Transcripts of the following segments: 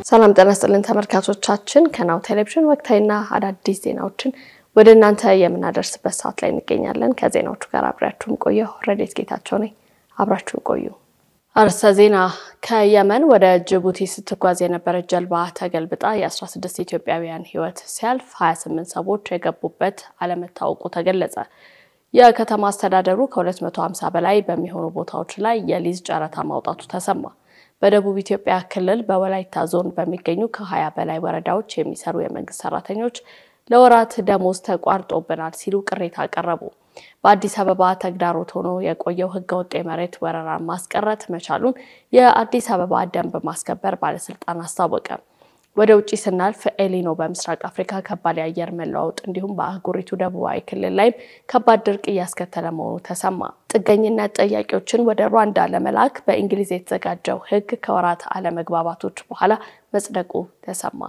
ሰላም ጤና ይስጥልን ተመልካቾቻችን ከናሁ ቴሌቪዥን ወቅታዊና አዳዲስ ዜናዎችን ወደ እናንተ የምናደርስበት ሰዓት ላይ እንገኛለን። ከዜናዎቹ ጋር አብራችሁን ቆዩ። ረዲት ጌታቸው ነኝ። አብራችሁን ቆዩ። አርዕስተ ዜና። ከየመን ወደ ጅቡቲ ስትጓዝ የነበረች ጀልባ ተገልብጣ የ16 ኢትዮጵያውያን ሕይወት ሲያልፍ 28 ሰዎች የገቡበት አለመታወቁ ተገለጸ። የከተማ አስተዳደሩ ከ250 በላይ በሚሆኑ ቦታዎች ላይ የሊዝ ጨረታ ማውጣቱ ተሰማ። በደቡብ ኢትዮጵያ ክልል በወላይታ ዞን በሚገኙ ከ20 በላይ ወረዳዎች የሚሰሩ የመንግስት ሰራተኞች ለወራት ደሞዝ ተቋርጦብናል ሲሉ ቅሬታ አቀረቡ። በአዲስ አበባ ተግዳሮት ሆኖ የቆየው ህገወጥ የመሬት ወረራን ማስቀረት መቻሉን የአዲስ አበባ ደንብ ማስከበር ባለስልጣን አስታወቀ። ወደ ውጪ ስናልፍ ኤሊኖ በምስራቅ አፍሪካ ከባድ የአየር መለዋወጥ እንዲሁም በአህጉሪቱ ደቡባዊ ክልል ላይ ከባድ ድርቅ እያስከተለ መሆኑ ተሰማ። ጥገኝነት ጠያቂዎችን ወደ ሩዋንዳ ለመላክ በእንግሊዝ የተዘጋጀው ህግ ከወራት አለመግባባቶች በኋላ መጽደቁ ተሰማ።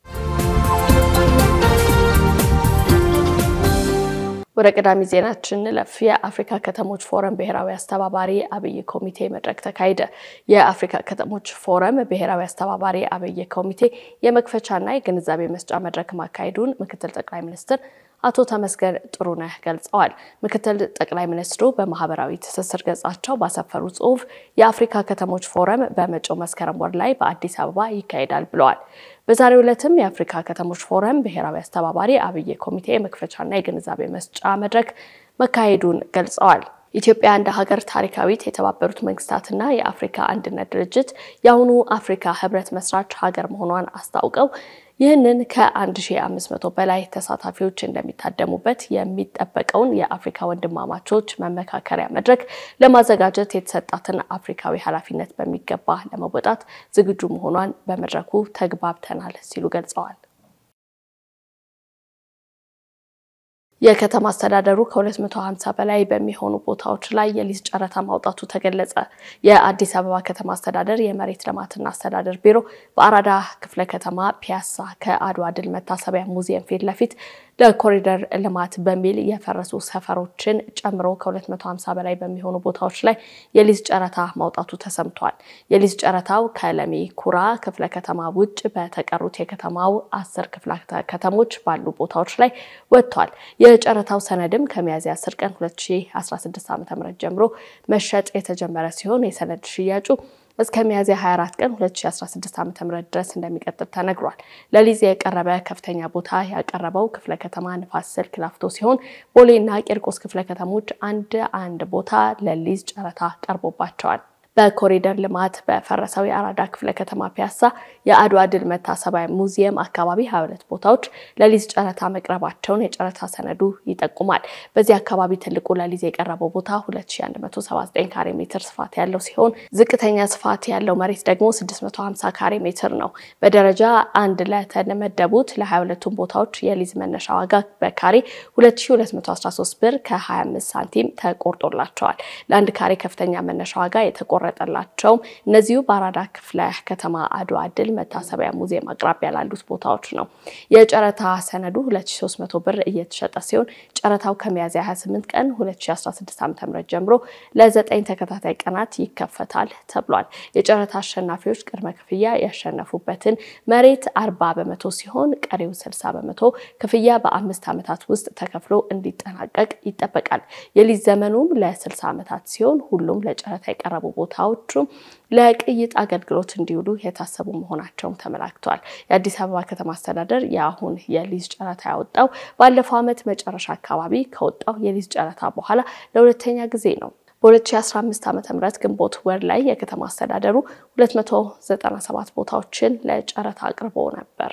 ወደ ቀዳሚ ዜናችን ለፍ የአፍሪካ ከተሞች ፎረም ብሔራዊ አስተባባሪ አብይ ኮሚቴ መድረክ ተካሄደ። የአፍሪካ ከተሞች ፎረም ብሔራዊ አስተባባሪ አብይ ኮሚቴ የመክፈቻና የግንዛቤ መስጫ መድረክ ማካሄዱን ምክትል ጠቅላይ ሚኒስትር አቶ ተመስገን ጥሩነህ ገልጸዋል። ምክትል ጠቅላይ ሚኒስትሩ በማህበራዊ ትስስር ገጻቸው ባሰፈሩ ጽሁፍ የአፍሪካ ከተሞች ፎረም በመጪው መስከረም ወር ላይ በአዲስ አበባ ይካሄዳል ብለዋል። በዛሬው ዕለትም የአፍሪካ ከተሞች ፎረም ብሔራዊ አስተባባሪ አብይ ኮሚቴ የመክፈቻና የግንዛቤ መስጫ መድረክ መካሄዱን ገልጸዋል። ኢትዮጵያ እንደ ሀገር ታሪካዊት የተባበሩት መንግስታትና የአፍሪካ አንድነት ድርጅት የአሁኑ አፍሪካ ህብረት መስራች ሀገር መሆኗን አስታውቀው ይህንን ከ1500 በላይ ተሳታፊዎች እንደሚታደሙበት የሚጠበቀውን የአፍሪካ ወንድማማቾች መመካከሪያ መድረክ ለማዘጋጀት የተሰጣትን አፍሪካዊ ኃላፊነት በሚገባ ለመወጣት ዝግጁ መሆኗን በመድረኩ ተግባብተናል ሲሉ ገልጸዋል። የከተማ አስተዳደሩ ከ250 በላይ በሚሆኑ ቦታዎች ላይ የሊዝ ጨረታ ማውጣቱ ተገለጸ። የአዲስ አበባ ከተማ አስተዳደር የመሬት ልማትና አስተዳደር ቢሮ በአራዳ ክፍለ ከተማ ፒያሳ ከአድዋ ድል መታሰቢያ ሙዚየም ፊት ለፊት ለኮሪደር ልማት በሚል የፈረሱ ሰፈሮችን ጨምሮ ከ250 በላይ በሚሆኑ ቦታዎች ላይ የሊዝ ጨረታ ማውጣቱ ተሰምቷል። የሊዝ ጨረታው ከለሚ ኩራ ክፍለ ከተማ ውጭ በተቀሩት የከተማው 10 ክፍለ ከተሞች ባሉ ቦታዎች ላይ ወጥቷል። የጨረታው ሰነድም ከሚያዝያ 10 ቀን 2016 ዓ.ም ጀምሮ መሸጥ የተጀመረ ሲሆን የሰነድ ሽያጩ እስከ ሚያዝያ 24 ቀን 2016 ዓ.ም ድረስ እንደሚቀጥል ተነግሯል። ለሊዝ የቀረበ ከፍተኛ ቦታ ያቀረበው ክፍለ ከተማ ንፋስ ስልክ ላፍቶ ሲሆን ቦሌና ቂርቆስ ክፍለ ከተሞች አንድ ቦታ ለሊዝ ጨረታ ቀርቦባቸዋል። በኮሪደር ልማት በፈረሰው የአራዳ ክፍለ ከተማ ፒያሳ የአድዋ ድል መታሰቢያ ሙዚየም አካባቢ 22 ቦታዎች ለሊዝ ጨረታ መቅረባቸውን የጨረታ ሰነዱ ይጠቁማል። በዚህ አካባቢ ትልቁ ለሊዝ የቀረበው ቦታ 2179 ካሬ ሜትር ስፋት ያለው ሲሆን ዝቅተኛ ስፋት ያለው መሬት ደግሞ 650 ካሬ ሜትር ነው። በደረጃ 1 ለተመደቡት ለ22ቱም ቦታዎች የሊዝ መነሻ ዋጋ በካሬ 2213 ብር ከ25 ሳንቲም ተቆርጦላቸዋል። ለአንድ ካሬ ከፍተኛ መነሻ ዋጋ ተቆረጠላቸው። እነዚሁ በአራዳ ክፍለ ከተማ አድዋ ድል መታሰቢያ ሙዚየም አቅራቢያ ያሉት ቦታዎች ነው። የጨረታ ሰነዱ 2300 ብር እየተሸጠ ሲሆን ጨረታው ከሚያዝያ 28 ቀን 2016 ዓ.ም ጀምሮ ለ9 ተከታታይ ቀናት ይከፈታል ተብሏል። የጨረታ አሸናፊዎች ቅድመ ክፍያ ያሸነፉበትን መሬት 40% ሲሆን ቀሪው 60% ክፍያ በ5 ዓመታት ውስጥ ተከፍሎ እንዲጠናቀቅ ይጠበቃል። የሊዝ ዘመኑም ለ60 ዓመታት ሲሆን ሁሉም ለጨረታ የቀረቡ ቦታዎቹ ለቅይጥ አገልግሎት እንዲውሉ የታሰቡ መሆናቸው ተመላክቷል። የአዲስ አበባ ከተማ አስተዳደር ያሁን የሊዝ ጨረታ ያወጣው ባለፈው ዓመት መጨረሻ አካባቢ ከወጣው የሊዝ ጨረታ በኋላ ለሁለተኛ ጊዜ ነው። በ2015 ዓ.ም ግንቦት ወር ላይ የከተማ አስተዳደሩ 297 ቦታዎችን ለጨረታ አቅርቦ ነበር።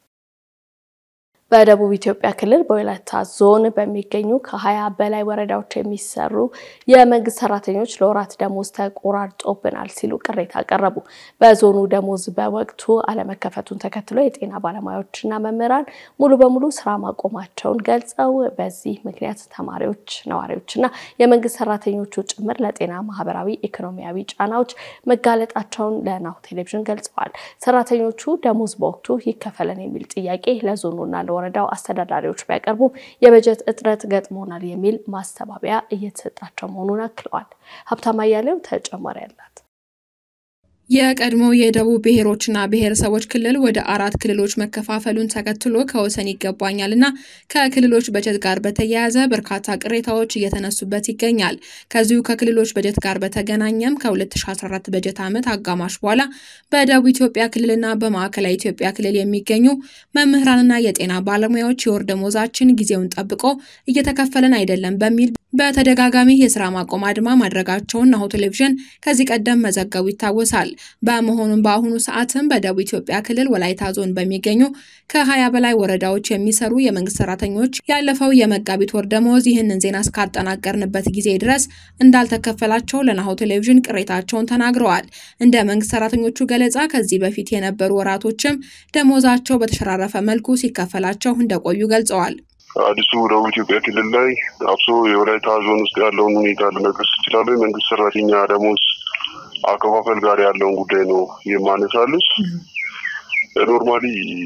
በደቡብ ኢትዮጵያ ክልል በወላይታ ዞን በሚገኙ ከ20 በላይ ወረዳዎች የሚሰሩ የመንግስት ሰራተኞች ለወራት ደሞዝ ተቆራርጦብናል ሲሉ ቅሬታ አቀረቡ። በዞኑ ደሞዝ በወቅቱ አለመከፈቱን ተከትሎ የጤና ባለሙያዎችና መምህራን ሙሉ በሙሉ ስራ ማቆማቸውን ገልጸው በዚህ ምክንያት ተማሪዎች፣ ነዋሪዎችና የመንግስት ሰራተኞቹ ጭምር ለጤና ማህበራዊ ኢኮኖሚያዊ ጫናዎች መጋለጣቸውን ለናሁ ቴሌቪዥን ገልጸዋል። ሰራተኞቹ ደሞዝ በወቅቱ ይከፈለን የሚል ጥያቄ ለዞኑና ወረዳው አስተዳዳሪዎች ቢያቀርቡ የበጀት እጥረት ገጥሞናል የሚል ማስተባበያ እየተሰጣቸው መሆኑን አክለዋል። ሀብታማ ያለው ተጨማሪ ያላት የቀድሞ የደቡብ ብሔሮችና ብሔረሰቦች ክልል ወደ 4 ክልሎች መከፋፈሉን ተከትሎ ከወሰን ይገባኛልና ከክልሎች በጀት ጋር በተያያዘ በርካታ ቅሬታዎች እየተነሱበት ይገኛል። ከዚሁ ከክልሎች በጀት ጋር በተገናኘም ከ2014 በጀት ዓመት አጋማሽ በኋላ በደቡብ ኢትዮጵያ ክልልና በማዕከላዊ ኢትዮጵያ ክልል የሚገኙ መምህራንና የጤና ባለሙያዎች የወር ደመወዛችን ጊዜውን ጠብቆ እየተከፈለን አይደለም በሚል በተደጋጋሚ የሥራ ማቆም አድማ ማድረጋቸውን ናሁ ቴሌቪዥን ከዚህ ቀደም መዘገቡ ይታወሳል። በመሆኑም በአሁኑ ሰዓትም በደቡብ ኢትዮጵያ ክልል ወላይታ ዞን በሚገኙ ከ20 በላይ ወረዳዎች የሚሰሩ የመንግስት ሰራተኞች ያለፈው የመጋቢት ወር ደመወዝ ይህንን ዜና እስካጠናቀርንበት ጊዜ ድረስ እንዳልተከፈላቸው ለናሁ ቴሌቪዥን ቅሬታቸውን ተናግረዋል። እንደ መንግስት ሰራተኞቹ ገለጻ ከዚህ በፊት የነበሩ ወራቶችም ደመወዛቸው በተሸራረፈ መልኩ ሲከፈላቸው እንደቆዩ ገልጸዋል። አዲሱ ደቡብ ኢትዮጵያ ክልል ላይ አብሶ የወላይታ ዞን ውስጥ ያለውን ሁኔታ ልነግርሽ እችላለሁ። የመንግስት ሰራተኛ ደመወዝ አከፋፈል ጋር ያለውን ጉዳይ ነው የማነሳልሽ። ኖርማሊ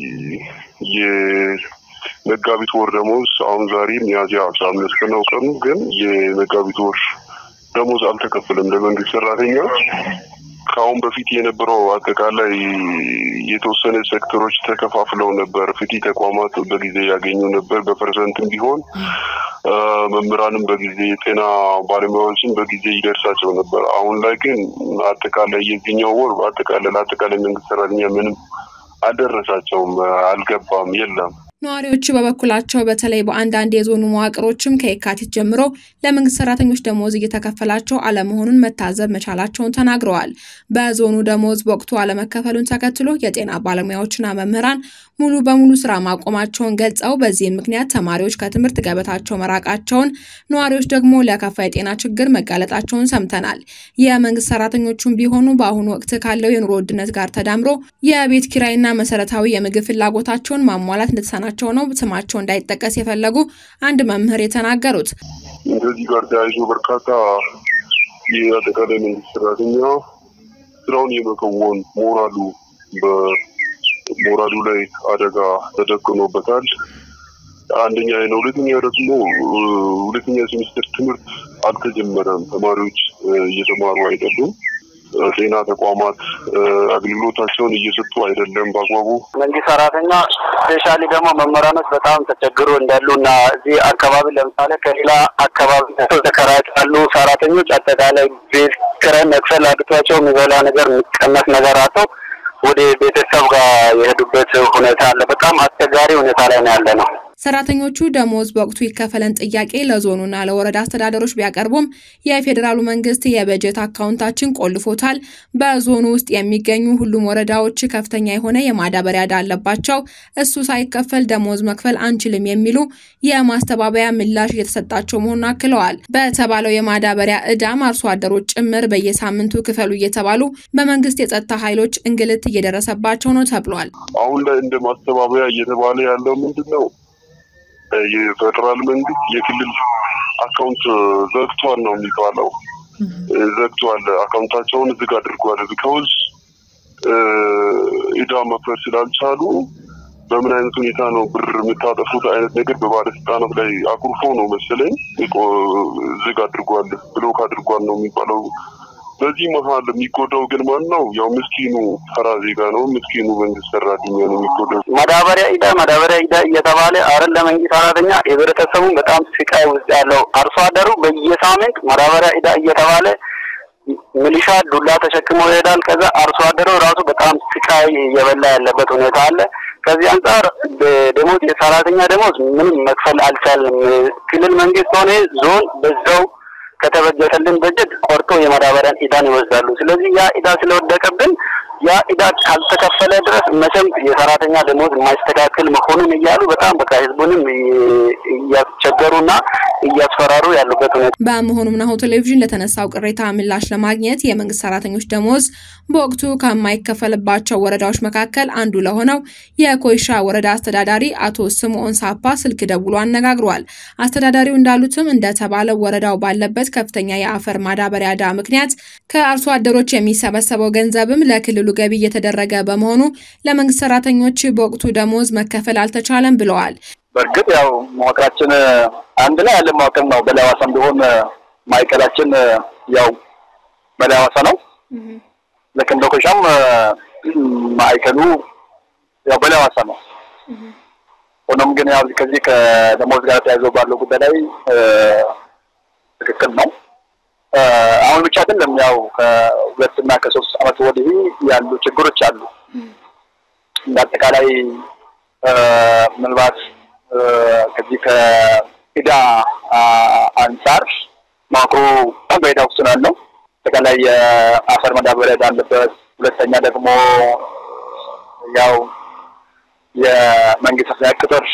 የመጋቢት ወር ደመወዝ አሁን ዛሬ ሚያዝያ 15 ነው ቀኑ፣ ግን የመጋቢት ወር ደመወዝ አልተከፈለም ለመንግስት ሰራተኛ። ካሁን በፊት የነበረው አጠቃላይ የተወሰነ ሴክተሮች ተከፋፍለው ነበር። ፍትህ ተቋማት በጊዜ ያገኙ ነበር በፐርሰንትም ቢሆን፣ መምህራንም በጊዜ፣ ጤና ባለሙያዎችን በጊዜ ይደርሳቸው ነበር። አሁን ላይ ግን አጠቃላይ የዚህኛው ወር አጠቃላይ መንግስት ሰራተኛ ምንም አልደረሳቸውም፣ አልገባም፣ የለም። ነዋሪዎች በበኩላቸው በተለይ በአንዳንድ የዞኑ መዋቅሮችም ከየካቲት ጀምሮ ለመንግስት ሰራተኞች ደመወዝ እየተከፈላቸው አለመሆኑን መታዘብ መቻላቸውን ተናግረዋል። በዞኑ ደመወዝ በወቅቱ አለመከፈሉን ተከትሎ የጤና ባለሙያዎችና መምህራን ሙሉ በሙሉ ስራ ማቆማቸውን ገልጸው በዚህም ምክንያት ተማሪዎች ከትምህርት ገበታቸው መራቃቸውን፣ ነዋሪዎች ደግሞ ለከፋ የጤና ችግር መጋለጣቸውን ሰምተናል። የመንግስት ሰራተኞቹም ቢሆኑ በአሁኑ ወቅት ካለው የኑሮ ውድነት ጋር ተዳምሮ የቤት ኪራይና መሰረታዊ የምግብ ፍላጎታቸውን ማሟላት እንደተሳናቸው ነው ስማቸው እንዳይጠቀስ የፈለጉ አንድ መምህር የተናገሩት። እንደዚህ ጋር ተያይዞ በርካታ የአጠቃላይ መንግስት ሰራተኛ ስራውን የመከወን ሞራሉ ላይ አደጋ ተደቅኖበታል። አንደኛ ነው። ሁለተኛ ሴሚስተር ትምህርት አልተጀመረም። ተማሪዎች እየተማሩ አይደሉም። ጤና ተቋማት አገልግሎታቸውን እየሰጡ አይደለም በአግባቡ። መንግስት ሰራተኛ ስፔሻሊ ደግሞ መምህራኖች በጣም ተቸግሮ እንዳሉና እዚህ አካባቢ ለምሳሌ ከሌላ አካባቢ ተከራይተው ሰራተኞች አጠቃላይ ቤት ኪራይ መክፈል አቅቷቸው የሚበላ ነገር የሚቀመስ ነገር አጥተው ወደ ቤተሰብ ጋር የሄዱበት ሁኔታ አለ። በጣም አስቸጋሪ ሁኔታ ላይ ነው ያለነው። ሰራተኞቹ ደመወዝ በወቅቱ ይከፈለን ጥያቄ ለዞኑና ለወረዳ አስተዳደሮች ቢያቀርቡም የፌደራሉ መንግስት የበጀት አካውንታችን ቆልፎታል፣ በዞኑ ውስጥ የሚገኙ ሁሉም ወረዳዎች ከፍተኛ የሆነ የማዳበሪያ ዕዳ አለባቸው፣ እሱ ሳይከፈል ደመወዝ መክፈል አንችልም የሚሉ የማስተባበያ ምላሽ እየተሰጣቸው መሆኑን አክለዋል። በተባለው የማዳበሪያ ዕዳም አርሶ አደሮች ጭምር በየሳምንቱ ክፈሉ እየተባሉ በመንግስት የጸጥታ ኃይሎች እንግልት እየደረሰባቸው ነው ተብሏል። አሁን ላይ እንደ ማስተባበያ እየተባለ ያለው ምንድነው? የፌደራል መንግስት የክልል አካውንት ዘግቷል ነው የሚባለው። ዘግቷል፣ አካውንታቸውን ዝግ አድርጓል። ቢካውዝ ዕዳ መክፈል ስላልቻሉ በምን አይነት ሁኔታ ነው ብር የምታጠፉት አይነት ነገር በባለስልጣናት ላይ አኩርፎ ነው መሰለኝ ዝግ አድርጓል፣ ብሎክ አድርጓል ነው የሚባለው። በዚህ መሀል የሚጎዳው ግን ማን ነው? ያው ምስኪኑ ተራ ዜጋ ነው። ምስኪኑ መንግስት ሰራተኛ ነው የሚጎዳው። ማዳበሪያ ዕዳ እየተባለ አይደል ለመንግስት ሰራተኛ የህብረተሰቡ በጣም ስቃይ ውስጥ ያለው አርሶ አደሩ በየሳምንት ማዳበሪያ ዕዳ እየተባለ ሚሊሻ ዱላ ተሸክሞ ይሄዳል። ከዛ አርሶ አደሩ ራሱ በጣም ስቃይ እየበላ ያለበት ሁኔታ አለ። ከዚህ አንፃር ደሞዝ የሰራተኛ ደሞዝ ምንም መክፈል አልቻለም። ክልል መንግስት ሆነ ዞን በዛው ከተበጀተልን በጀት ቆርጦ የማዳበሪያን ዕዳን ይወስዳሉ። ስለዚህ ያ ዕዳ ስለወደቀብን ያ ዕዳ ካልተከፈለ ድረስ መቼም የሰራተኛ ደሞዝ የማይስተካከል መሆኑን እያሉ በጣም በቃ ህዝቡንም እያስቸገሩና እያስፈራሩ ያሉበት ሁኔታ። በመሆኑም ናሁ ቴሌቪዥን ለተነሳው ቅሬታ ምላሽ ለማግኘት የመንግስት ሰራተኞች ደሞዝ በወቅቱ ከማይከፈልባቸው ወረዳዎች መካከል አንዱ ለሆነው የኮይሻ ወረዳ አስተዳዳሪ አቶ ስምዖን ሳፓ ስልክ ደውሎ አነጋግሯል። አስተዳዳሪው እንዳሉትም እንደተባለው ወረዳው ባለበት ከፍተኛ የአፈር ማዳበሪያ ዕዳ ምክንያት ከአርሶ አደሮች የሚሰበሰበው ገንዘብም ለክልሉ ገቢ እየተደረገ በመሆኑ ለመንግስት ሰራተኞች በወቅቱ ደሞዝ መከፈል አልተቻለም ብለዋል። በርግጥ ያው መዋቅራችን አንድ ላይ ያለ መዋቅር ነው። በላዋሳም ቢሆን ማይከላችን ያው በላዋሳ ነው። لكن لو كشام ማዕከሉ ያው በለዋሳ ነው ሆኖም ግን ያው ከዚህ ከደሞዝ ጋር ተያይዞ ባለው ጉዳይ ላይ ትክክል ነው አሁን ብቻ አይደለም ያው ከ2 እና ከ3 አመት ወዲህ ያሉ ችግሮች አሉ እንዳጠቃላይ ምንባት ከዚህ ከኢዳ አንሳር ማክሮ በኢዳ ውስጥ ነው ተከላይ አፈር ማዳበሪያ ያለበት ሁለተኛ ደግሞ ያው የመንግስት ያክተር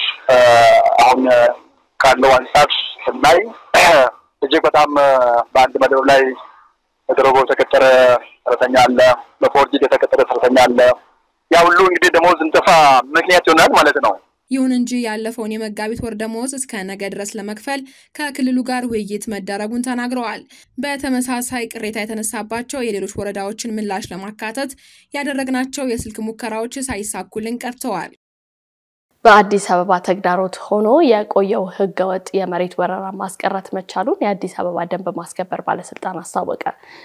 አሁን ካለው አንሳር ላይ እጅግ በጣም በአንድ መደብ ላይ ተደረጎ ተከተረ ሰራተኛ አለ በፎርጂ ተከተረ ሰራተኛ አለ ያው ሁሉ እንግዲህ ደሞዝ እንጠፋ ምክንያት ይሆናል ማለት ነው ይሁን እንጂ ያለፈውን የመጋቢት ወር ደሞዝ እስከ ነገ ድረስ ለመክፈል ከክልሉ ጋር ውይይት መደረጉን ተናግረዋል በተመሳሳይ ቅሬታ የተነሳባቸው የሌሎች ወረዳዎችን ምላሽ ለማካተት ያደረግናቸው የስልክ ሙከራዎች ሳይሳኩልን ቀርተዋል በአዲስ አበባ ተግዳሮት ሆኖ የቆየው ህገወጥ የመሬት ወረራ ማስቀረት መቻሉን የአዲስ አበባ ደንብ ማስከበር ባለስልጣን አስታወቀ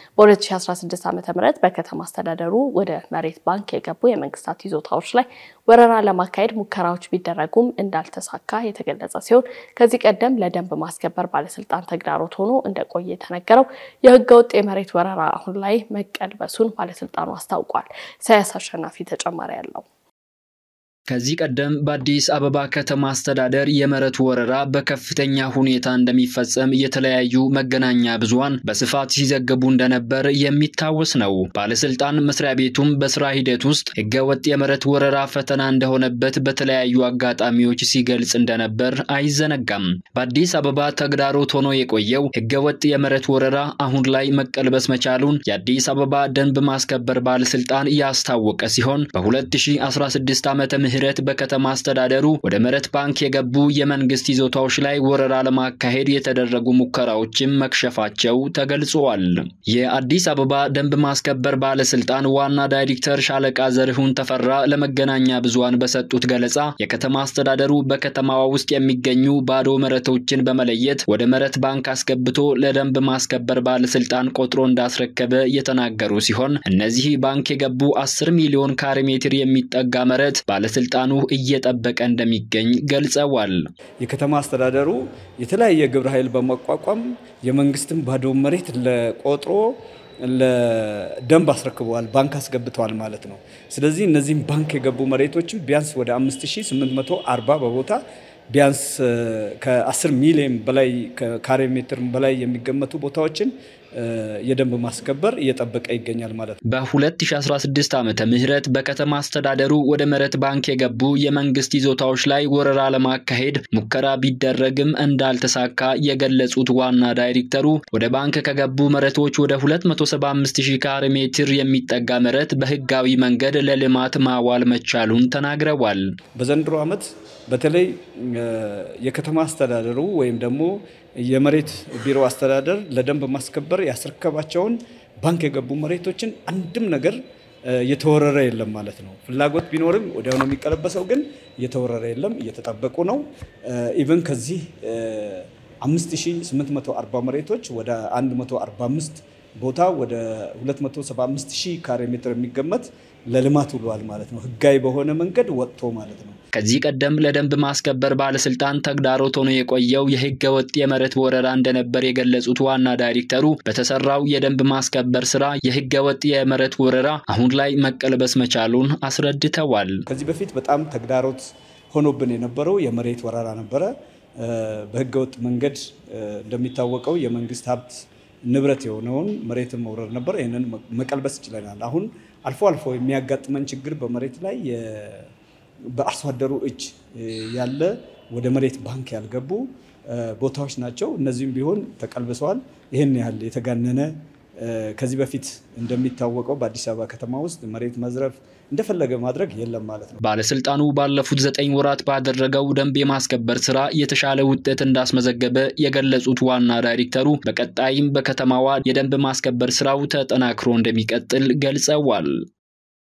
በ2016 ዓ.ም በከተማ አስተዳደሩ ወደ መሬት ባንክ የገቡ የመንግስታት ይዞታዎች ላይ ወረራ ለማካሄድ ሙከራዎች ቢደረጉም እንዳልተሳካ የተገለጸ ሲሆን ከዚህ ቀደም ለደንብ ማስከበር ባለስልጣን ተግዳሮት ሆኖ እንደቆየ የተነገረው የህገወጥ የመሬት ወረራ አሁን ላይ መቀልበሱን ባለስልጣኑ አስታውቋል ሳያስ አሸናፊ ተጨማሪ ያለው ከዚህ ቀደም በአዲስ አበባ ከተማ አስተዳደር የመሬት ወረራ በከፍተኛ ሁኔታ እንደሚፈጸም የተለያዩ መገናኛ ብዙሃን በስፋት ሲዘገቡ እንደነበር የሚታወስ ነው ባለስልጣን መስሪያ ቤቱም በስራ ሂደት ውስጥ ህገወጥ የመሬት ወረራ ፈተና እንደሆነበት በተለያዩ አጋጣሚዎች ሲገልጽ እንደነበር አይዘነጋም በአዲስ አበባ ተግዳሮት ሆኖ የቆየው ህገወጥ የመሬት ወረራ አሁን ላይ መቀልበስ መቻሉን የአዲስ አበባ ደንብ ማስከበር ባለስልጣን ያስታወቀ ሲሆን በ2016 ዓመተ ምህረት በከተማ አስተዳደሩ ወደ መሬት ባንክ የገቡ የመንግስት ይዞታዎች ላይ ወረራ ለማካሄድ የተደረጉ ሙከራዎችም መክሸፋቸው ተገልጿል የአዲስ አበባ ደንብ ማስከበር ባለስልጣን ዋና ዳይሬክተር ሻለቃ ዘርሁን ተፈራ ለመገናኛ ብዙሃን በሰጡት ገለጻ የከተማ አስተዳደሩ በከተማዋ ውስጥ የሚገኙ ባዶ መሬቶችን በመለየት ወደ መሬት ባንክ አስገብቶ ለደንብ ማስከበር ባለስልጣን ቆጥሮ እንዳስረከበ የተናገሩ ሲሆን እነዚህ ባንክ የገቡ 10 ሚሊዮን ካሬ ሜትር የሚጠጋ መሬት ባለስልጣኑ እየጠበቀ እንደሚገኝ ገልጸዋል የከተማ አስተዳደሩ የተለያየ ግብረ ኃይል በመቋቋም የመንግስትን ባዶ መሬት ለቆጥሮ ለደንብ አስረክበዋል ባንክ አስገብተዋል ማለት ነው ስለዚህ እነዚህ ባንክ የገቡ መሬቶች ቢያንስ ወደ 5840 በቦታ ቢያንስ ከ10 ሚሊዮን በላይ ካሬ ሜትር በላይ የሚገመቱ ቦታዎችን የደንብ ማስከበር እየጠበቀ ይገኛል ማለት ነው በ2016 ዓመተ ምህረት በከተማ አስተዳደሩ ወደ መሬት ባንክ የገቡ የመንግስት ይዞታዎች ላይ ወረራ ለማካሄድ ሙከራ ቢደረግም እንዳልተሳካ የገለጹት ዋና ዳይሬክተሩ ወደ ባንክ ከገቡ መሬቶች ወደ 275000 ካሬ ሜትር የሚጠጋ መሬት በህጋዊ መንገድ ለልማት ማዋል መቻሉን ተናግረዋል በዘንድሮ ዓመት በተለይ የከተማ አስተዳደሩ ወይም ደግሞ የመሬት ቢሮ አስተዳደር ለደንብ ማስከበር ያስረከባቸውን ባንክ የገቡ መሬቶችን አንድም ነገር የተወረረ የለም ማለት ነው ፍላጎት ቢኖርም ወዲያው ነው የሚቀለበሰው ግን የተወረረ የለም እየተጠበቁ ነው ኢቭን ከዚህ 5840 መሬቶች ወደ 145 ቦታ ወደ 275000 ካሬ ሜትር የሚገመት ለልማት ውሏል ማለት ነው ህጋዊ በሆነ መንገድ ወጥቶ ማለት ነው ከዚህ ቀደም ለደንብ ማስከበር ባለስልጣን ተግዳሮት ሆኖ የቆየው የህገ ወጥ የመሬት ወረራ እንደነበር የገለጹት ዋና ዳይሬክተሩ በተሰራው የደንብ ማስከበር ስራ የህገ ወጥ የመሬት ወረራ አሁን ላይ መቀልበስ መቻሉን አስረድተዋል ከዚህ በፊት በጣም ተግዳሮት ሆኖብን የነበረው የመሬት ወረራ ነበር በህገ ወጥ መንገድ እንደሚታወቀው የመንግስት ሀብት ንብረት የሆነውን መሬት መውረር ነበር ይሄንን መቀልበስ ይችላል አሁን አልፎ አልፎ የሚያጋጥመን ችግር በመሬት ላይ በአርሶ አደሩ እጅ ያለ ወደ መሬት ባንክ ያልገቡ ቦታዎች ናቸው እነዚህም ቢሆን ተቀልብሰዋል ይሄን ያህል የተጋነነ ከዚህ በፊት እንደሚታወቀው በአዲስ አበባ ከተማ ውስጥ መሬት መዝረፍ እንደፈለገ ማድረግ የለም ማለት ነው ባለስልጣኑ ባለፉት 9 ወራት ባደረገው ደንብ የማስከበር ስራ የተሻለ ውጤት እንዳስመዘገበ የገለጹት ዋና ዳይሬክተሩ በቀጣይም በከተማዋ የደንብ ማስከበር ስራው ተጠናክሮ እንደሚቀጥል ገልጸዋል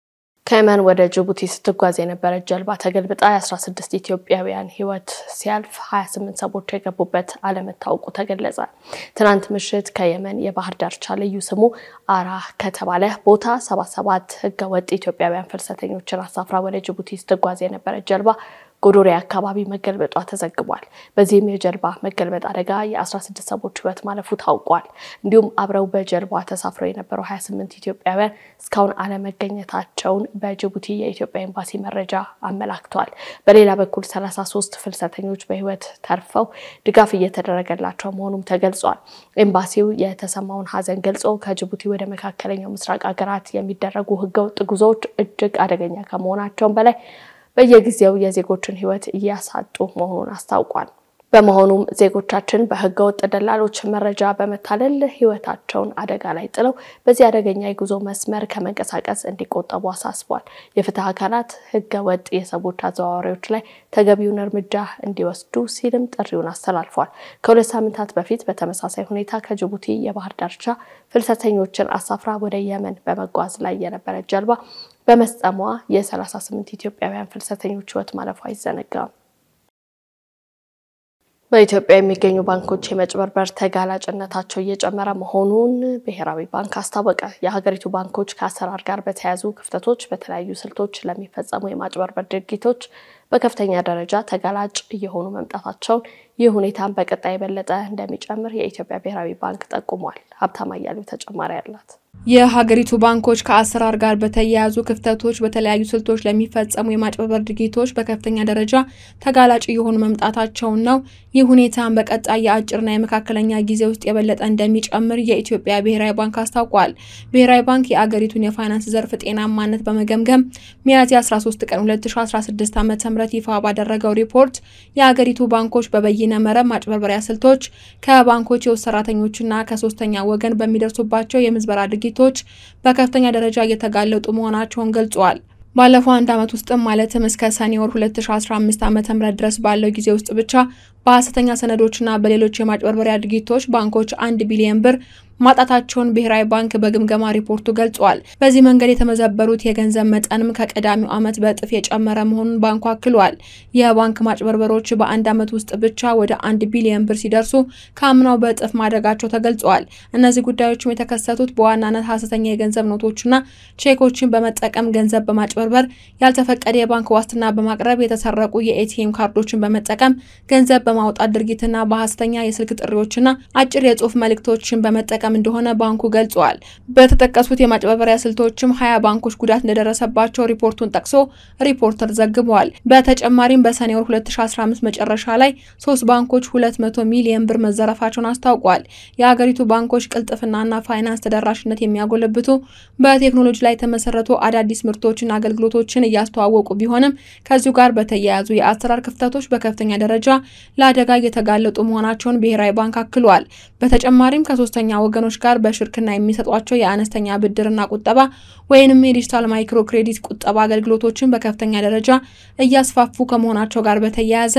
ከየመን ወደ ጅቡቲ ስትጓዝ የነበረች ጀልባ ተገልብጣ የ16 ኢትዮጵያውያን ህይወት ሲያልፍ 28 ሰዎች የገቡበት አለመታወቁ ተገለጸ። ትናንት ምሽት ከየመን የባህር ዳርቻ ልዩ ስሙ አራ ከተባለ ቦታ 77 ህገወጥ ኢትዮጵያውያን ፍልሰተኞችን አሳፍራ ወደ ጅቡቲ ስትጓዝ የነበረች ጀልባ ጎዶሪያ አካባቢ መገልበጧ ተዘግቧል። በዚህም የጀልባ መገልበጥ አደጋ የ16 ሰዎች ህይወት ማለፉ ታውቋል። እንዲሁም አብረው በጀልባ ተሳፍረው የነበሩ 28 ኢትዮጵያውያን እስካሁን አለመገኘታቸውን በጅቡቲ የኢትዮጵያ ኤምባሲ መረጃ አመላክቷል። በሌላ በኩል 33 ፍልሰተኞች በህይወት ተርፈው ድጋፍ እየተደረገላቸው መሆኑም ተገልጿል። ኤምባሲው የተሰማውን ሀዘን ገልጾ ከጅቡቲ ወደ መካከለኛው ምስራቅ ሀገራት የሚደረጉ ህገወጥ ጉዞዎች እጅግ አደገኛ ከመሆናቸው በላይ በየጊዜው የዜጎችን ህይወት እያሳጡ መሆኑን አስታውቋል። በመሆኑም ዜጎቻችን በህገወጥ ደላሎች መረጃ በመታለል ህይወታቸውን አደጋ ላይ ጥለው በዚህ አደገኛ የጉዞ መስመር ከመንቀሳቀስ እንዲቆጠቡ አሳስቧል። የፍትህ አካላት ህገወጥ የሰዎች አዘዋዋሪዎች ላይ ተገቢውን እርምጃ እንዲወስዱ ሲልም ጥሪውን አስተላልፏል። ከሁለት ሳምንታት በፊት በተመሳሳይ ሁኔታ ከጅቡቲ የባህር ዳርቻ ፍልሰተኞችን አሳፍራ ወደ የመን በመጓዝ ላይ የነበረች ጀልባ በመስጠሟ የ38 ኢትዮጵያውያን ፍልሰተኞች ህይወት ማለፉ አይዘነጋም። በኢትዮጵያ የሚገኙ ባንኮች የመጭበርበር ተጋላጭነታቸው እየጨመረ መሆኑን ብሔራዊ ባንክ አስታወቀ። የሀገሪቱ ባንኮች ከአሰራር ጋር በተያያዙ ክፍተቶች በተለያዩ ስልቶች ለሚፈጸሙ የማጭበርበር ድርጊቶች በከፍተኛ ደረጃ ተጋላጭ እየሆኑ መምጣታቸውን ይህ ሁኔታን በቀጣይ የበለጠ እንደሚጨምር የኢትዮጵያ ብሔራዊ ባንክ ጠቁሟል። ሀብታም አያሌው ተጨማሪ አላት። የሀገሪቱ ባንኮች ከአሰራር ጋር በተያያዙ ክፍተቶች በተለያዩ ስልቶች ለሚፈጸሙ የማጭበርበር ድርጊቶች በከፍተኛ ደረጃ ተጋላጭ እየሆኑ መምጣታቸውን ነው። ይህ ሁኔታን በቀጣይ የአጭርና የመካከለኛ ጊዜ ውስጥ የበለጠ እንደሚጨምር የኢትዮጵያ ብሔራዊ ባንክ አስታውቋል። ብሔራዊ ባንክ የአገሪቱን የፋይናንስ ዘርፍ ጤናማነት በመገምገም ሚያዝያ 13 ቀን 2016 ዓ.ም ይፋ ባደረገው ሪፖርት የአገሪቱ ባንኮች በበይነ መረብ ማጭበርበሪያ ስልቶች ከባንኮች የውስጥ ሰራተኞችና ከሶስተኛ ወገን በሚደርሱባቸው የምዝበራ ድርጊቶች በከፍተኛ ደረጃ እየተጋለጡ መሆናቸውን ገልጿል። ባለፈው አንድ አመት ውስጥም ማለትም እስከ ሰኔ ወር 2015 ዓ.ም ድረስ ባለው ጊዜ ውስጥ ብቻ በሐሰተኛ ሰነዶችና በሌሎች የማጭበርበሪያ ድርጊቶች ባንኮች 1 ቢሊዮን ብር ማጣታቸውን ብሔራዊ ባንክ በግምገማ ሪፖርቱ ገልጿል። በዚህ መንገድ የተመዘበሩት የገንዘብ መጠንም ከቀዳሚው አመት በእጥፍ የጨመረ መሆኑን ባንኩ አክሏል። የባንክ ማጭበርበሮች በአንድ አመት ውስጥ ብቻ ወደ 1 ቢሊዮን ብር ሲደርሱ ከአምናው በእጥፍ ማደጋቸው ተገልጿል። እነዚህ ጉዳዮችም የተከሰቱት በዋናነት ሐሰተኛ የገንዘብ ኖቶችና ቼኮችን በመጠቀም ገንዘብ በማጭበርበር ያልተፈቀደ የባንክ ዋስትና በማቅረብ የተሰረቁ የኤቲኤም ካርዶችን በመጠቀም ገንዘብ በማውጣት ድርጊትና በሐሰተኛ የስልክ ጥሪዎችና አጭር የጽሁፍ መልእክቶችን በመጠቀም እንደሆነ ባንኩ ገልጿል። በተጠቀሱት የማጭበርበሪያ ስልቶችም 20 ባንኮች ጉዳት እንደደረሰባቸው ሪፖርቱን ጠቅሶ ሪፖርተር ዘግቧል። በተጨማሪም በሰኔ ወር 2015 መጨረሻ ላይ 3 ባንኮች 200 ሚሊዮን ብር መዘረፋቸውን አስታውቋል። የሀገሪቱ ባንኮች ቅልጥፍናና ፋይናንስ ተደራሽነት የሚያጎለብቱ በቴክኖሎጂ ላይ የተመሰረቱ አዳዲስ ምርቶችና አገልግሎቶችን እያስተዋወቁ ቢሆንም ከዚሁ ጋር በተያያዙ የአሰራር ክፍተቶች በከፍተኛ ደረጃ ለአደጋ እየተጋለጡ መሆናቸውን ብሔራዊ ባንክ አክሏል። በተጨማሪም ከሶስተኛ ወገኖች ጋር በሽርክና የሚሰጧቸው የአነስተኛ ብድርና ቁጠባ ወይንም የዲጂታል ማይክሮ ክሬዲት ቁጠባ አገልግሎቶችን በከፍተኛ ደረጃ እያስፋፉ ከመሆናቸው ጋር በተያያዘ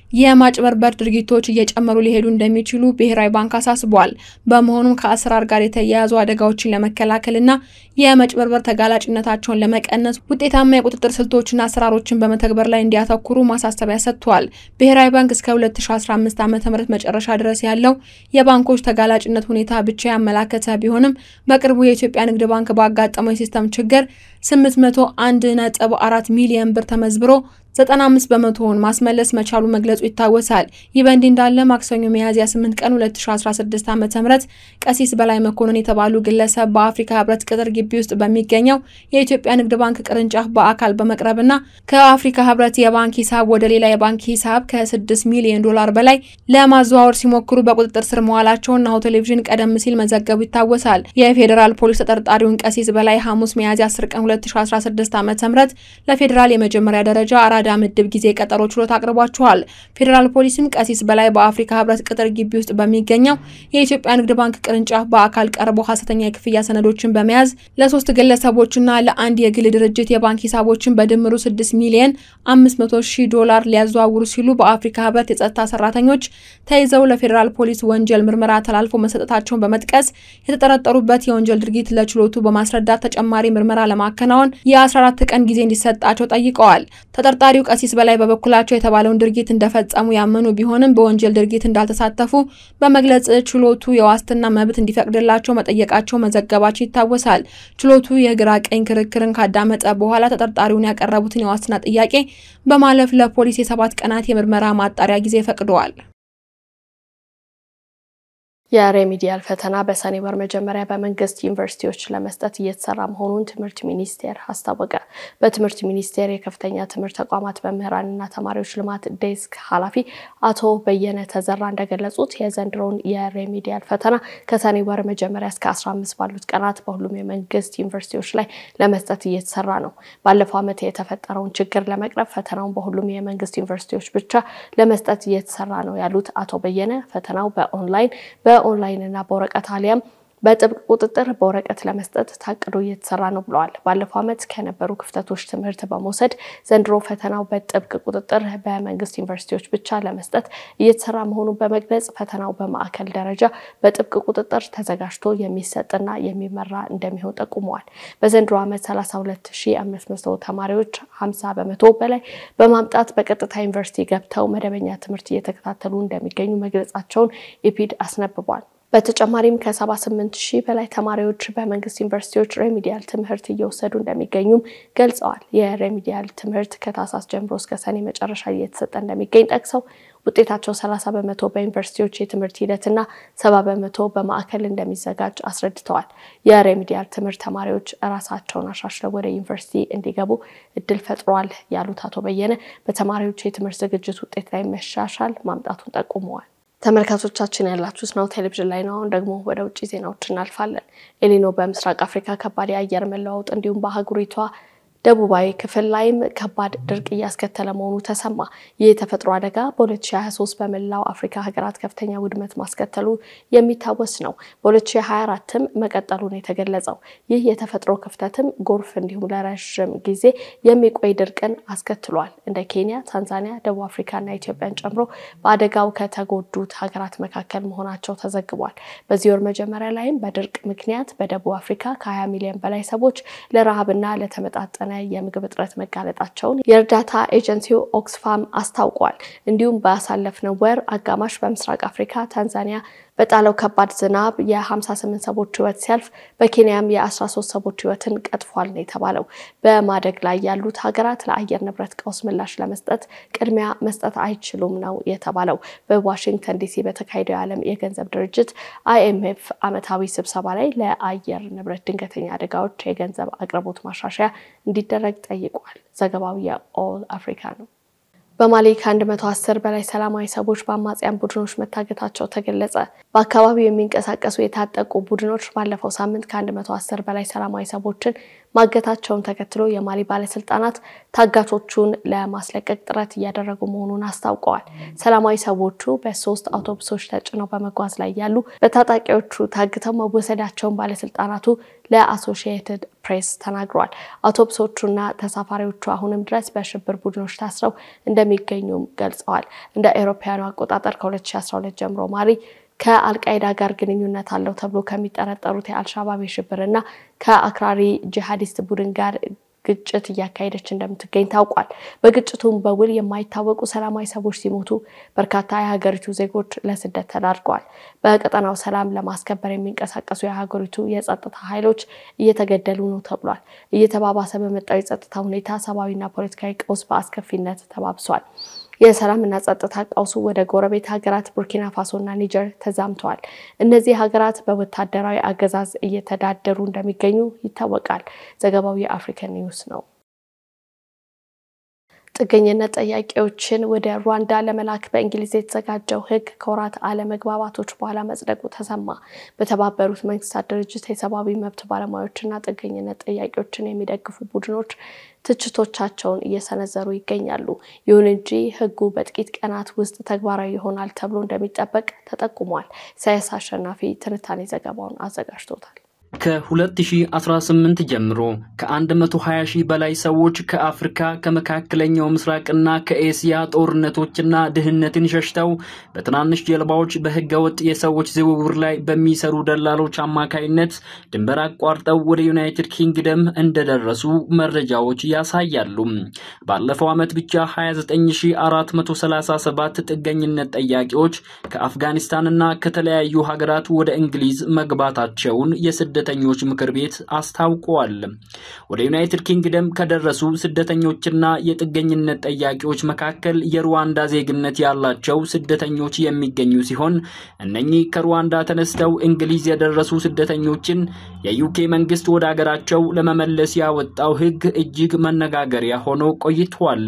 የማጭበርበር ድርጊቶች እየጨመሩ ሊሄዱ እንደሚችሉ ብሔራዊ ባንክ አሳስቧል። በመሆኑም ከአሰራር ጋር የተያያዙ አደጋዎችን ለመከላከልና የማጭበርበር ተጋላጭነታቸውን ለመቀነስ ውጤታማ የቁጥጥር ስልቶችና አሰራሮችን በመተግበር ላይ እንዲያተኩሩ ማሳሰቢያ ሰጥቷል። ብሔራዊ ባንክ እስከ 2015 ዓ.ም መጨረሻ ድረስ ያለው የባንኮች ተጋላጭነት ሁኔታ ብቻ ያመላከተ ቢሆንም በቅርቡ የኢትዮጵያ ንግድ ባንክ ባጋጠመው የሲስተም ችግር 801.4 ሚሊዮን ብር ተመዝብሮ 95 በመቶውን ማስመለስ መቻሉ መግለጹ ይታወሳል። ይህ በእንዲህ እንዳለ ማክሰኞ ሚያዝያ 8 ቀን 2016 ዓ.ም ቀሲስ በላይ መኮንን የተባሉ ግለሰብ በአፍሪካ ህብረት ቅጥር ግቢ ውስጥ በሚገኘው የኢትዮጵያ ንግድ ባንክ ቅርንጫፍ በአካል በመቅረብና ከአፍሪካ ህብረት የባንክ ሂሳብ ወደ ሌላ የባንክ ሂሳብ ከ6 ሚሊዮን ዶላር በላይ ለማዘዋወር ሲሞክሩ በቁጥጥር ስር መዋላቸውን ናሁ ቴሌቪዥን ቀደም ሲል መዘገቡ ይታወሳል። የፌዴራል ፖሊስ ተጠርጣሪውን ቀሲስ በላይ ሐሙስ ሚያዝያ 10 ቀን 2016 ዓ.ም ለፌዴራል የመጀመሪያ ደረጃ ለአራዳ ምድብ ጊዜ ቀጠሮ ችሎት አቅርቧቸዋል። ፌዴራል ፖሊስም ቀሲስ በላይ በአፍሪካ ህብረት ቅጥር ግቢ ውስጥ በሚገኘው የኢትዮጵያ ንግድ ባንክ ቅርንጫፍ በአካል ቀርቦ ሐሰተኛ የክፍያ ሰነዶችን በመያዝ ለ3 ግለሰቦችና ለአንድ የግል ድርጅት የባንክ ሂሳቦችን በድምሩ 6 ሚሊዮን 500 ሺህ ዶላር ሊያዘዋውሩ ሲሉ በአፍሪካ ህብረት የጸጥታ ሰራተኞች ተይዘው ለፌዴራል ፖሊስ ወንጀል ምርመራ ተላልፎ መሰጠታቸውን በመጥቀስ የተጠረጠሩበት የወንጀል ድርጊት ለችሎቱ በማስረዳት ተጨማሪ ምርመራ ለማከናወን የ14 ቀን ጊዜ እንዲሰጣቸው ጠይቀዋል። ተጠርጣሪው ቀሲስ በላይ በበኩላቸው የተባለውን ድርጊት እንደፈጸሙ ያመኑ ቢሆንም በወንጀል ድርጊት እንዳልተሳተፉ በመግለጽ ችሎቱ የዋስትና መብት እንዲፈቅድላቸው መጠየቃቸው መዘገባቸው ይታወሳል። ችሎቱ የግራ ቀኝ ክርክርን ካዳመጠ በኋላ ተጠርጣሪውን ያቀረቡትን የዋስትና ጥያቄ በማለፍ ለፖሊስ የ7 ቀናት የምርመራ ማጣሪያ ጊዜ ፈቅደዋል። የሬሚዲያል ፈተና በሰኔ ወር መጀመሪያ በመንግስት ዩኒቨርሲቲዎች ለመስጠት እየተሰራ መሆኑን ትምህርት ሚኒስቴር አስታወቀ። በትምህርት ሚኒስቴር የከፍተኛ ትምህርት ተቋማት መምህራንና ተማሪዎች ልማት ዴስክ ኃላፊ አቶ በየነ ተዘራ እንደገለጹት የዘንድሮውን የሬሚዲያል ፈተና ከሰኔ ወር መጀመሪያ እስከ 15 ባሉት ቀናት በሁሉም የመንግስት ዩኒቨርሲቲዎች ላይ ለመስጠት እየተሰራ ነው። ባለፈው ዓመት የተፈጠረውን ችግር ለመቅረፍ ፈተናውን በሁሉም የመንግስት ዩኒቨርሲቲዎች ብቻ ለመስጠት እየተሰራ ነው ያሉት አቶ በየነ ፈተናው በኦንላይን እና በወረቀት አሊያም በጥብቅ ቁጥጥር በወረቀት ለመስጠት ታቅዶ እየተሰራ ነው ብለዋል። ባለፈው ዓመት ከነበሩ ክፍተቶች ትምህርት በመውሰድ ዘንድሮ ፈተናው በጥብቅ ቁጥጥር በመንግስት ዩኒቨርሲቲዎች ብቻ ለመስጠት እየተሰራ መሆኑን በመግለጽ ፈተናው በማዕከል ደረጃ በጥብቅ ቁጥጥር ተዘጋጅቶ የሚሰጥና የሚመራ እንደሚሆን ጠቁመዋል። በዘንድሮ ዓመት 32500 ተማሪዎች 50% በላይ በማምጣት በቀጥታ ዩኒቨርሲቲ ገብተው መደበኛ ትምህርት እየተከታተሉ እንደሚገኙ መግለጻቸውን ኢፒድ አስነብቧል። በተጨማሪም ከ78000 በላይ ተማሪዎች በመንግስት ዩኒቨርሲቲዎች ሬሚዲያል ትምህርት እየወሰዱ እንደሚገኙም ገልጸዋል። የሬሚዲያል ትምህርት ከታህሳስ ጀምሮ እስከ ሰኔ መጨረሻ እየተሰጠ እንደሚገኝ ጠቅሰው ውጤታቸው 30% በዩኒቨርሲቲዎች የትምህርት ሂደትና 70% በማዕከል እንደሚዘጋጅ አስረድተዋል። የሬሚዲያል ትምህርት ተማሪዎች ራሳቸውን አሻሽለው ወደ ዩኒቨርሲቲ እንዲገቡ እድል ፈጥሯል ያሉት አቶ በየነ በተማሪዎች የትምህርት ዝግጅት ውጤት ላይ መሻሻል ማምጣቱን ጠቁመዋል። ተመልካቾቻችን ያላችሁት ነው ቴሌቪዥን ላይ ነው። ደግሞ ወደ ውጪ ዜናዎች እናልፋለን። ኤሊኖ በምስራቅ አፍሪካ ከባድ የአየር መለዋወጥ እንዲሁም በአህጉሪቷ ደቡባዊ ክፍል ላይም ከባድ ድርቅ እያስከተለ መሆኑ ተሰማ። ይህ ተፈጥሮ አደጋ በ2023 በመላው አፍሪካ ሀገራት ከፍተኛ ውድመት ማስከተሉ የሚታወስ ነው። በ2024ም መቀጠሉን የተገለጸው ይህ የተፈጥሮ ክፍተትም ጎርፍ እንዲሁም ለረጅም ጊዜ የሚቆይ ድርቅን አስከትሏል። እንደ ኬንያ፣ ታንዛኒያ፣ ደቡብ አፍሪካና ኢትዮጵያን ጨምሮ በአደጋው ከተጎዱት ሀገራት መካከል መሆናቸው ተዘግቧል። በዚህ ወር መጀመሪያ ላይም በድርቅ ምክንያት በደቡብ አፍሪካ ከ20 ሚሊዮን በላይ ሰዎች ለረሃብና ለተመጣጠነ የምግብ እጥረት መጋለጣቸውን የእርዳታ ኤጀንሲው ኦክስፋም አስታውቋል። እንዲሁም ባሳለፍነው ወር አጋማሽ በምስራቅ አፍሪካ ታንዛኒያ በጣለው ከባድ ዝናብ የ58 ሰዎች ህይወት ሲያልፍ በኬንያም የ13 ሰዎች ህይወትን ቀጥፏል ነው የተባለው። በማደግ ላይ ያሉት ሀገራት ለአየር ንብረት ቀውስ ምላሽ ለመስጠት ቅድሚያ መስጠት አይችሉም ነው የተባለው። በዋሽንግተን ዲሲ በተካሄደው የዓለም የገንዘብ ድርጅት IMF ዓመታዊ ስብሰባ ላይ ለአየር ንብረት ድንገተኛ አደጋዎች የገንዘብ አቅርቦት ማሻሻያ እንዲደረግ ጠይቋል። ዘገባው የኦል አፍሪካ ነው። በማሊ ከ110 በላይ ሰላማዊ ሰዎች በአማጽያን ቡድኖች መታገታቸው ተገለጸ። በአካባቢው የሚንቀሳቀሱ የታጠቁ ቡድኖች ባለፈው ሳምንት ከ110 በላይ ሰላማዊ ሰዎችን ማገታቸውን ተከትሎ የማሊ ባለስልጣናት ታጋቾቹን ለማስለቀቅ ጥረት እያደረጉ መሆኑን አስታውቀዋል። ሰላማዊ ሰዎቹ በ3 አውቶቡሶች ተጭነው በመጓዝ ላይ ያሉ በታጣቂዎቹ ታግተው መወሰዳቸውን ባለስልጣናቱ ለአሶሺየትድ ፕሬስ ተናግሯል። አውቶቡሶቹና ተሳፋሪዎቹ አሁንም ድረስ በሽብር ቡድኖች ታስረው እንደሚገኙም ገልጸዋል። እንደ አውሮፓውያኑ አቆጣጠር ከ2012 ጀምሮ ማሊ ከአልቃይዳ ጋር ግንኙነት አለው ተብሎ ከሚጠረጠሩት የአልሻባብ የሽብርና ከአክራሪ ጂሃዲስት ቡድን ጋር ግጭት እያካሄደች እንደምትገኝ ታውቋል። በግጭቱም በውል የማይታወቁ ሰላማዊ ሰዎች ሲሞቱ በርካታ የሀገሪቱ ዜጎች ለስደት ተዳርገዋል። በቀጠናው ሰላም ለማስከበር የሚንቀሳቀሱ የሀገሪቱ የጸጥታ ኃይሎች እየተገደሉ ነው ተብሏል። እየተባባሰ በመጣው የጸጥታ ሁኔታ ሰብአዊና ፖለቲካዊ ቀውስ በአስከፊነት ተባብሷል። የሰላምና ጸጥታ ቀውሱ ወደ ጎረቤት ሀገራት ቡርኪና ፋሶና ኒጀር ተዛምተዋል። እነዚህ ሀገራት በወታደራዊ አገዛዝ እየተዳደሩ እንደሚገኙ ይታወቃል። ዘገባው የአፍሪካን ኒውስ ነው። ጥገኝነት ጠያቂዎችን ወደ ሩዋንዳ ለመላክ በእንግሊዝ የተዘጋጀው ህግ ከወራት አለመግባባቶች በኋላ መጽደቁ ተሰማ። በተባበሩት መንግስታት ድርጅት የሰብአዊ መብት ባለሙያዎችና ጥገኝነት ጠያቂዎችን የሚደግፉ ቡድኖች ትችቶቻቸውን እየሰነዘሩ ይገኛሉ። ይሁን እንጂ ህጉ በጥቂት ቀናት ውስጥ ተግባራዊ ይሆናል ተብሎ እንደሚጠበቅ ተጠቁሟል። ኢሳያስ አሸናፊ ትንታኔ ዘገባውን አዘጋጅቶታል። ከ2018 ጀምሮ ከ120,000 በላይ ሰዎች ከአፍሪካ ከመካከለኛው ምስራቅና ከኤሲያ ጦርነቶችና ድህነትን ሸሽተው በትናንሽ ጀልባዎች በህገወጥ የሰዎች ዝውውር ላይ በሚሰሩ ደላሎች አማካይነት ድንበር አቋርጠው ወደ ዩናይትድ ኪንግደም እንደደረሱ መረጃዎች ያሳያሉ። ባለፈው ዓመት ብቻ 29437 ጥገኝነት ጠያቂዎች ከአፍጋኒስታንና ከተለያዩ ሀገራት ወደ እንግሊዝ መግባታቸውን የስደተኞች ምክር ቤት አስታውቋል። ወደ ዩናይትድ ኪንግደም ከደረሱ ስደተኞችና የጥገኝነት ጠያቂዎች መካከል የሩዋንዳ ዜግነት ያላቸው ስደተኞች የሚገኙ ሲሆን እነኚህ ከሩዋንዳ ተነስተው እንግሊዝ የደረሱ ስደተኞችን የዩኬ መንግስት ወደ ሀገራቸው ለመመለስ ያወጣው ህግ እጅግ መነጋገሪያ ሆኖ ቆይቷል።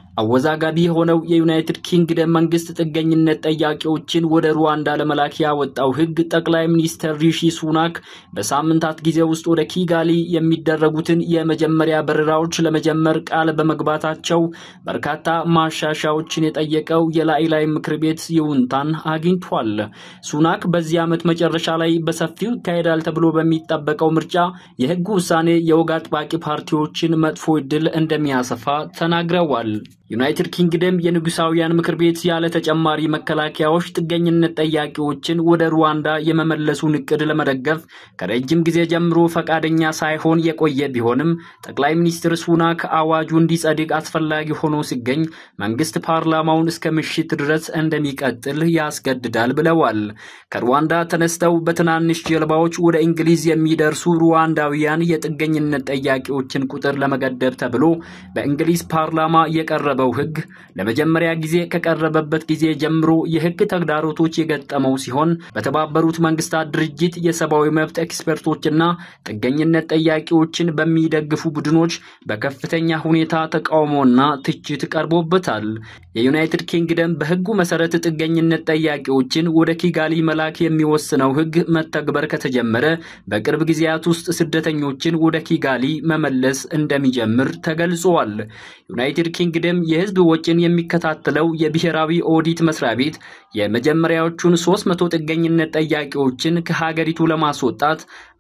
አወዛጋቢ የሆነው የዩናይትድ ኪንግደም መንግስት ጥገኝነት ጠያቂዎችን ወደ ሩዋንዳ ለመላክ ያወጣው ህግ ጠቅላይ ሚኒስትር ሪሺ ሱናክ በሳምንታት ጊዜ ውስጥ ወደ ኪጋሊ የሚደረጉትን የመጀመሪያ በረራዎች ለመጀመር ቃል በመግባታቸው በርካታ ማሻሻያዎችን የጠየቀው የላዕላይ ምክር ቤት ይሁንታን አግኝቷል። ሱናክ በዚህ ዓመት መጨረሻ ላይ በሰፊው ይካሄዳል ተብሎ በሚጠበቀው ምርጫ የህግ ውሳኔ የወግ አጥባቂ ፓርቲዎችን መጥፎ ዕድል እንደሚያሰፋ ተናግረዋል። ዩናይትድ ኪንግደም የንጉሳውያን ምክር ቤት ያለ ተጨማሪ መከላከያዎች ጥገኝነት ጠያቂዎችን ወደ ሩዋንዳ የመመለሱን እቅድ ለመደገፍ ከረጅም ጊዜ ጀምሮ ፈቃደኛ ሳይሆን የቆየ ቢሆንም ጠቅላይ ሚኒስትር ሱናክ አዋጁ እንዲጸድቅ አስፈላጊ ሆኖ ሲገኝ መንግስት ፓርላማውን እስከ ምሽት ድረስ እንደሚቀጥል ያስገድዳል ብለዋል። ከሩዋንዳ ተነስተው በትናንሽ ጀልባዎች ወደ እንግሊዝ የሚደርሱ ሩዋንዳውያን የጥገኝነት ጠያቂዎችን ቁጥር ለመገደብ ተብሎ በእንግሊዝ ፓርላማ የቀረበው ህግ ለመጀመሪያ ጊዜ ከቀረበበት ጊዜ ጀምሮ የህግ ተግዳሮቶች የገጠመው ሲሆን በተባበሩት መንግስታት ድርጅት የሰብአዊ መብት ኤክስፐርቶችና ጥገኝነት ጠያቂዎችን በሚደግፉ ቡድኖች በከፍተኛ ሁኔታ ተቃውሞና ትችት ቀርቦበታል። የዩናይትድ ኪንግደም በህጉ መሰረት ጥገኝነት ጠያቂዎችን ወደ ኪጋሊ መላክ የሚወስነው ህግ መተግበር ከተጀመረ በቅርብ ጊዜያት ውስጥ ስደተኞችን ወደ ኪጋሊ መመለስ እንደሚጀምር ተገልጿል። ዩናይትድ ኪንግደም የህዝብ ወጪን የሚከታተለው የብሔራዊ ኦዲት መስሪያ ቤት የመጀመሪያዎቹን 300 ጥገኝነት ጠያቂዎችን ከሀገሪቱ ለማስወጣት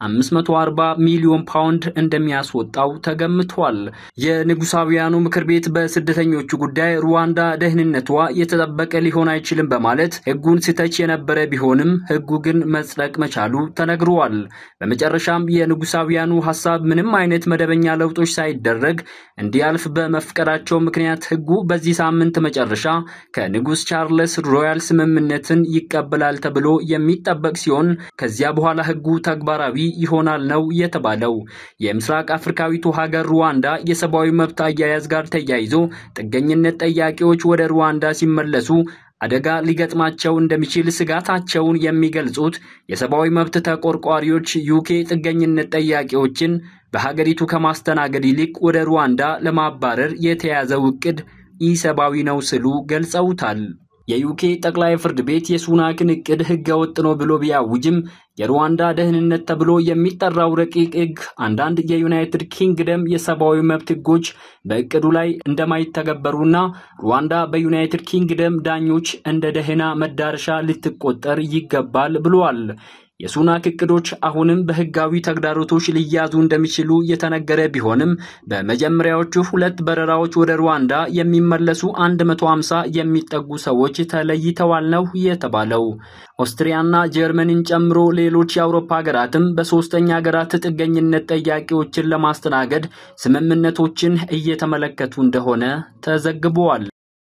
540 ሚሊዮን ፓውንድ እንደሚያስወጣው ተገምቷል። የንጉሳውያኑ ምክር ቤት በስደተኞቹ ጉዳይ ሩዋንዳ ደህንነቷ የተጠበቀ ሊሆን አይችልም በማለት ህጉን ሲተች የነበረ ቢሆንም ህጉ ግን መጽደቅ መቻሉ ተነግሯል። በመጨረሻም የንጉሳውያኑ ሐሳብ ምንም አይነት መደበኛ ለውጦች ሳይደረግ እንዲያልፍ በመፍቀዳቸው ምክንያት ህጉ በዚህ ሳምንት መጨረሻ ከንጉስ ቻርልስ ሮያል ስምምነትን ይቀበላል ተብሎ የሚጠበቅ ሲሆን ከዚያ በኋላ ህጉ ተግባራዊ ይሆናል ነው የተባለው። የምስራቅ አፍሪካዊቱ ሀገር ሩዋንዳ የሰብአዊ መብት አያያዝ ጋር ተያይዞ ጥገኝነት ጠያቂዎች ወደ ሩዋንዳ ሲመለሱ አደጋ ሊገጥማቸው እንደሚችል ስጋታቸውን የሚገልጹት የሰብአዊ መብት ተቆርቋሪዎች ዩኬ ጥገኝነት ጠያቂዎችን በሀገሪቱ ከማስተናገድ ይልቅ ወደ ሩዋንዳ ለማባረር የተያዘው እቅድ ኢሰብአዊ ነው ሲሉ ገልጸውታል። የዩኬ ጠቅላይ ፍርድ ቤት የሱናክን እቅድ ህገወጥ ነው ብሎ ቢያውጅም የሩዋንዳ ደህንነት ተብሎ የሚጠራው ረቂቅ ህግ አንዳንድ የዩናይትድ ኪንግደም የሰብአዊ መብት ህጎች በእቅዱ ላይ እንደማይተገበሩና ሩዋንዳ በዩናይትድ ኪንግደም ዳኞች እንደ ደህና መዳረሻ ልትቆጠር ይገባል ብሏል። የሱናክ እቅዶች አሁንም በህጋዊ ተግዳሮቶች ሊያዙ እንደሚችሉ የተነገረ ቢሆንም በመጀመሪያዎቹ 2 በረራዎች ወደ ሩዋንዳ የሚመለሱ 150 የሚጠጉ ሰዎች ተለይተዋል ነው የተባለው። ኦስትሪያና ጀርመንን ጨምሮ ሌሎች የአውሮፓ ሀገራትም በሶስተኛ ሀገራት ጥገኝነት ጠያቂዎችን ለማስተናገድ ስምምነቶችን እየተመለከቱ እንደሆነ ተዘግቧል።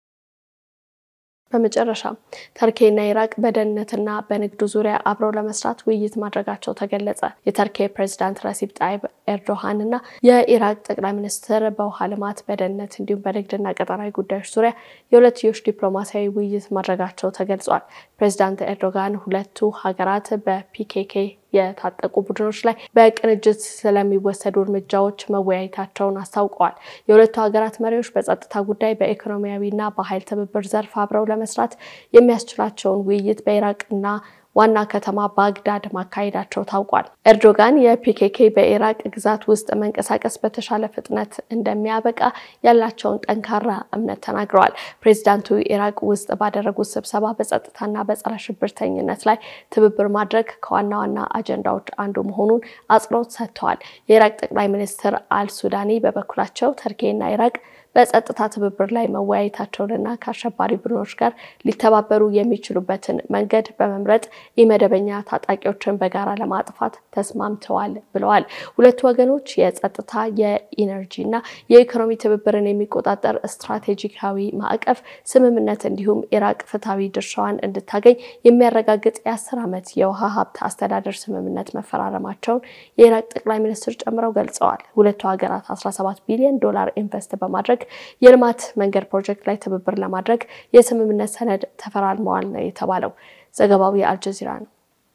በመጨረሻ ተርኪና ኢራቅ በደህንነትና በንግድ ዙሪያ አብረው ለመስራት ውይይት ማድረጋቸው ተገለጸ። የተርኪ ፕሬዝዳንት ረሲፕ ጣይብ ኤርዶሃንና የኢራቅ ጠቅላይ ሚኒስትር በውሃ ልማት፣ በደህንነት እንዲሁም በንግድና ቀጠናዊ ጉዳዮች ዙሪያ የሁለትዮሽ ዲፕሎማሲያዊ ውይይት ማድረጋቸው ተገልጿል። ፕሬዝዳንት ኤርዶጋን ሁለቱ ሀገራት በፒኬኬ የታጠቁ ቡድኖች ላይ በቅንጅት ስለሚወሰዱ እርምጃዎች መወያየታቸውን አስታውቀዋል። የሁለቱ ሀገራት መሪዎች በጸጥታ ጉዳይ በኢኮኖሚያዊና በኃይል ትብብር ዘርፍ አብረው ለመስራት የሚያስችላቸውን ውይይት በኢራቅና ዋና ከተማ ባግዳድ ማካሄዳቸው ታውቋል። ኤርዶጋን የፒኬኬ በኢራቅ ግዛት ውስጥ መንቀሳቀስ በተሻለ ፍጥነት እንደሚያበቃ ያላቸውን ጠንካራ እምነት ተናግረዋል። ፕሬዝዳንቱ ኢራቅ ውስጥ ባደረጉት ስብሰባ በጸጥታና በጸረ ሽብርተኝነት ላይ ትብብር ማድረግ ከዋና ዋና አጀንዳዎች አንዱ መሆኑን አጽንኦት ሰጥተዋል። የኢራቅ ጠቅላይ ሚኒስትር አልሱዳኒ በበኩላቸው ተርኪና ኢራቅ በጸጥታ ትብብር ላይ መወያየታቸውንና ከአሸባሪ ቡድኖች ጋር ሊተባበሩ የሚችሉበትን መንገድ በመምረጥ የመደበኛ ታጣቂዎችን በጋራ ለማጥፋት ተስማምተዋል ብለዋል። ሁለቱ ወገኖች የጸጥታ የኢነርጂና የኢኮኖሚ ትብብርን የሚቆጣጠር ስትራቴጂካዊ ማዕቀፍ ስምምነት እንዲሁም ኢራቅ ፍትሃዊ ድርሻዋን እንድታገኝ የሚያረጋግጥ የ10 ዓመት የውሃ ሀብት አስተዳደር ስምምነት መፈራረማቸውን የኢራቅ ጠቅላይ ሚኒስትር ጨምረው ገልጸዋል። ሁለቱ ሀገራት $17 ቢሊዮን ኢንቨስት በማድረግ የልማት መንገድ ፕሮጀክት ላይ ትብብር ለማድረግ የስምምነት ሰነድ ተፈራርመዋል ነው የተባለው። ዘገባው የአልጀዚራ ነው።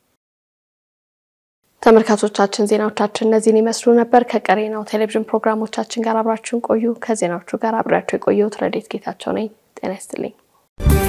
ተመልካቾቻችን ዜናዎቻችን እነዚህን ይመስሉ ነበር። ከቀሪ ነው ቴሌቪዥን ፕሮግራሞቻችን ጋር አብራችሁን ቆዩ። ከዜናዎቹ ጋር አብራችሁ የቆየሁት ረዴት ጌታቸው ነኝ። ጤና ይስጥልኝ።